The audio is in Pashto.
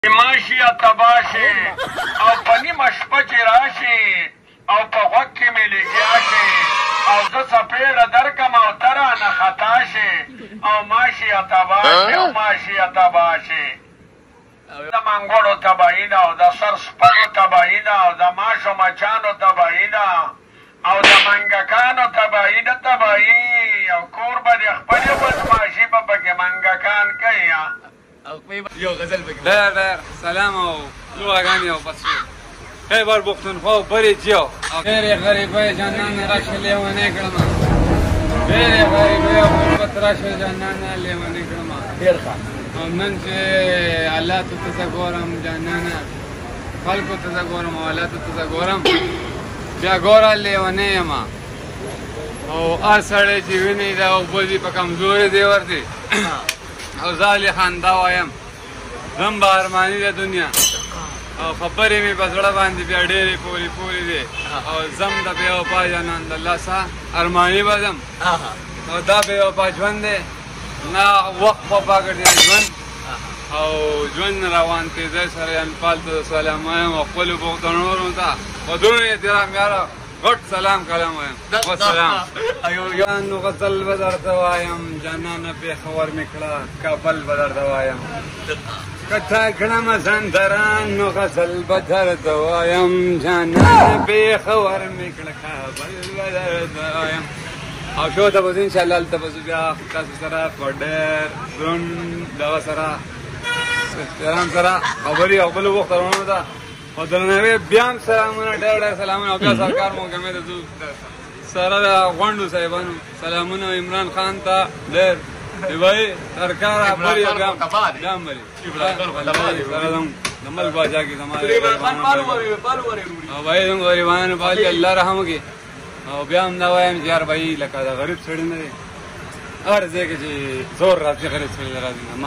ماشي یا تباشي او په نیمه شپه چې راشي او په غوږ کې مې لګیا شي او زه څپېړه درکم او ته رانه خطا شي او ماشي یا تباشي او ماشي یا تباشي د منګوړو تباهي ده او د سر سپږو تباهي ده او د ماشو مچانو تباهي ده او د منګکانو تباهي ده تباهي او کور به د خپلې بدماشي به پکې منګکان کوي یو غزل بگیم بر سلام و دعاگانی و بسیار خیبر پختونخوا بری جیو خیر غریبه جانان راش لیوانه کړم خیر غریبه غربت راش جانان لیوانه کړم ډیر ښه نن چې الله ته تزګورم جانان خلکو ته تزګورم او الله ته تزګورم بیا ګوره لیوانه یم او اصل چې ویني دا او بوزي په کمزوري دی ورته او زالی خانده وایم زم به ارمانی د دنیا او خبرې مې په زړه باندې بیا ډېرې پورې دي او زم د بې وفا جانان د الله څخه ارماني به ځم او دا بې وفا ژوند دی نه وخت وفا ګرځي ژوند او ژوند روان تېزۍ سره یم پال ته سلام وایم او خپلو پښتنورو ته په دونه احترام یاره غټ سلام کلام وایم والسلام نو غزل به درته وایم جانانه پېښور مې کړه کابل به درته وایم که تا کړمه سندره نو غزل به درته وایم جانانه پېښور مې کړه کابل به درته وایم او شو ته به ځو انشاءالله هلته به زه بیا تاسو سره په ډېر دروند دغه سره احترام سره خبرې او بل وخت روانو ده او درناوی بیا هم سلامونه ډېر سلامونه او بیا سرکار محکمې ته ځو سره د غونډو صاحبانو سلامونه عمران خان ته ډېر بھائی سرکار بری بیا هم بری سره د ملک باچا کې او بھائی زموږ غریبانو باندې الله رحم وکړي او بیا هم دا وایم چې یار بھائی لکه د غریب سړی نه دی هر ځای کې چې زور راځي غریب سړی راځي